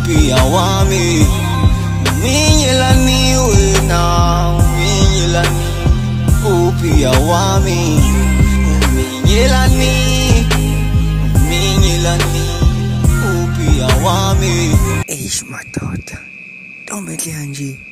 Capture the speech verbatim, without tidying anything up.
upia wami Minyelani wena Minyelani upia wami Minyelani Minyelani upia wami. Eish madoda, don't make it